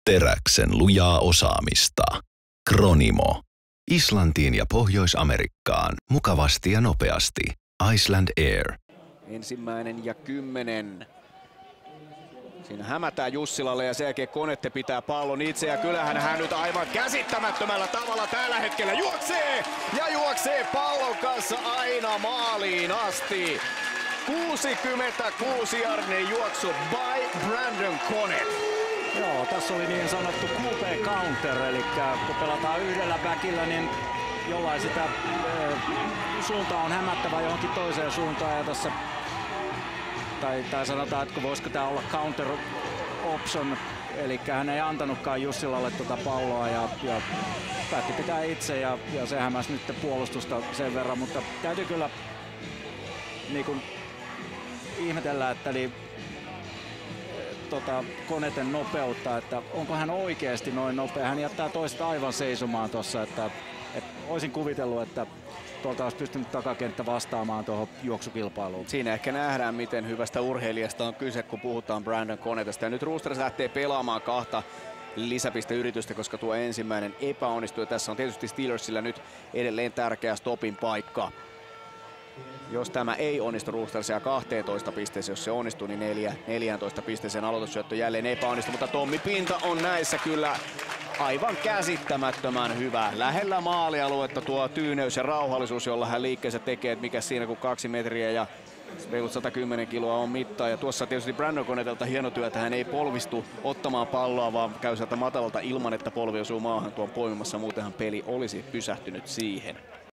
Teräksen lujaa osaamista. Kronimo. Islantiin ja Pohjois-Amerikkaan mukavasti ja nopeasti. Iceland Air. 1:10. Siinä hämätään Jussilalle ja sen jälkeen Konette pitää pallon itse ja kyllähän hän nyt aivan käsittämättömällä tavalla tällä hetkellä juoksee pallon kanssa aina maaliin asti. 66-yardinen juoksu by Brandon Konette. Joo, tässä oli niin sanottu QB counter, eli kun pelataan yhdellä backillä, niin jollain sitä suuntaa on hämättävä johonkin toiseen suuntaan ja tässä tai sanotaan, että voisiko tämä olla counter option, eli hän ei antanutkaan Jussilalle tuota palloa ja päätti pitää itse ja se hämäsi nyt puolustusta sen verran, mutta täytyy kyllä niin kuin ihmetellä, että Koneten nopeutta, että onko hän oikeasti noin nopea. Hän jättää toista aivan seisomaan tuossa, että olisin kuvitellut, että tuolta olisi pystynyt takakenttä vastaamaan tuohon juoksukilpailuun. Siinä ehkä nähdään, miten hyvästä urheilijasta on kyse, kun puhutaan Brandon Konetesta. Ja nyt Roosters lähtee pelaamaan kahta lisäpisteyritystä, koska tuo ensimmäinen epäonnistui. Tässä on tietysti Steelersillä nyt edelleen tärkeä stopin paikka. Jos tämä ei onnistu Roostersia 12 pisteeseen, jos se onnistuu, niin 14 pisteeseen aloitussyöttö jälleen epäonnistuu. Mutta Tommi Pinta on näissä kyllä aivan käsittämättömän hyvä. Lähellä maalialuetta tuo tyyneys ja rauhallisuus, jolla hän liikkeensä tekee, että mikä siinä kun 2 metriä ja reilut 110 kiloa on mittaa. Ja tuossa tietysti Brandon Konetelta hieno työ, että hän ei polvistu ottamaan palloa, vaan käy sieltä matalalta ilman, että polvi osuu maahan tuon poimimassa. Muutenhan peli olisi pysähtynyt siihen.